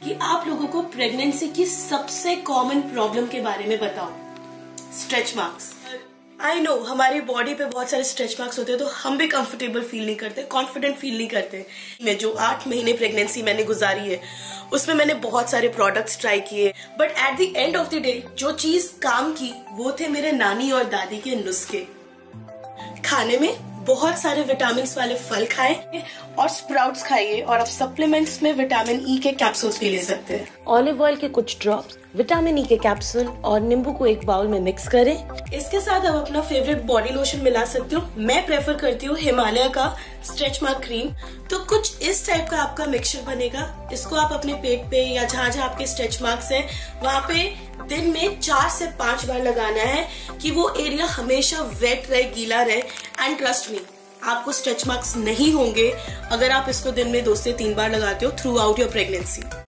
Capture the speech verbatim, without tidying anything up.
कि आप लोगों को प्रेगनेंसी की सबसे कॉमन प्रॉब्लम के बारे में बताओ, स्ट्रेच मार्क्स। आई नो हमारी बॉडी पे बहुत सारे स्ट्रेच मार्क्स होते हैं तो हम भी कंफर्टेबल फील नहीं करते, कॉन्फिडेंट फील नहीं करते। मैं जो आठ महीने प्रेगनेंसी मैंने गुजारी है उसमें मैंने बहुत सारे प्रोडक्ट्स ट्राई किए, but at the end of the day जो चीज काम की वो थे मेरे नानी और दादी के नुस्खे। खाने में बहुत सारे विटामिन वाले फल खाएं और स्प्राउट्स खाइए, और अब सप्लीमेंट्स में विटामिन ई के कैप्सूल्स भी ले सकते हैं। ऑलिव ऑयल के कुछ ड्रॉप्स, विटामिन ई के कैप्सूल और नींबू को एक बाउल में मिक्स करें। इसके साथ आप अपना फेवरेट बॉडी लोशन मिला सकते हो। मैं प्रेफर करती हूँ हिमालय का स्ट्रेच मार्क क्रीम। तो कुछ इस टाइप का आपका मिक्सचर बनेगा। इसको आप अपने पेट पे या जहाँ जहाँ आपके स्ट्रेच मार्क्स हैं वहाँ पे दिन में चार से पांच बार लगाना है कि वो एरिया हमेशा वेट रहे, गीला रहे। एंड ट्रस्ट मी, आपको स्ट्रेच मार्क्स नहीं होंगे अगर आप इसको दिन में दो से तीन बार लगाते हो थ्रू आउट योर प्रेगनेंसी।